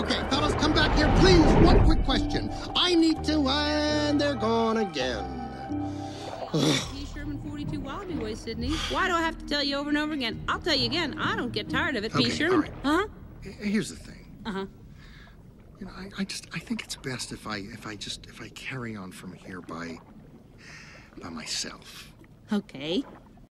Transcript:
Okay, fellas, come back here, please. One quick question. I need to, and they're gone again. P. Sherman 42 Wallaby Way, Sydney. Why do I have to tell you over and over again? I'll tell you again. I don't get tired of it, P. Sherman. Right. Huh? Here's the thing. Uh-huh. You know, I think it's best if I carry on from here by myself. Okay.